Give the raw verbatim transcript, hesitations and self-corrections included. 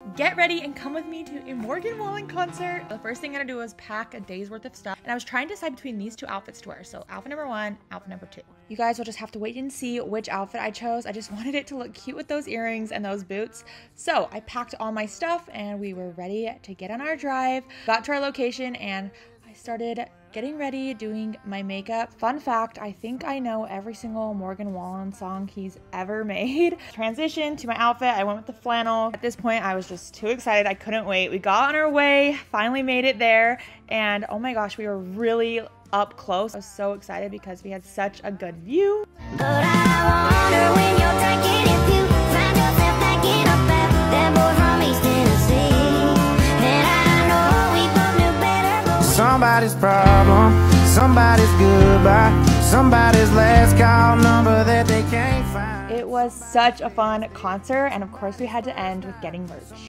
get ready and come with me to a Morgan Wallen concert. The first thing I gotta do was pack a day's worth of stuff, and I was trying to decide between these two outfits to wear. So outfit number one, outfit number two. You guys will just have to wait and see which outfit I chose. I just wanted it to look cute with those earrings and those boots. So I packed all my stuff and we were ready to get on our drive. Got to our location and I started getting ready, doing my makeup. Fun fact, I think I know every single Morgan Wallen song he's ever made. Transition to my outfit, I went with the flannel. At this point, I was just too excited. I couldn't wait. We got on our way, finally made it there, and oh my gosh, we were really up close. I was so excited because we had such a good view. But I wonder when you're drinking if you find yourself backing up at that boy from East Tennessee. And I know we both knew better. Somebody's problem, somebody's goodbye, somebody's last call number that they can't find. It was such a fun concert, and of course we had to end with getting merch.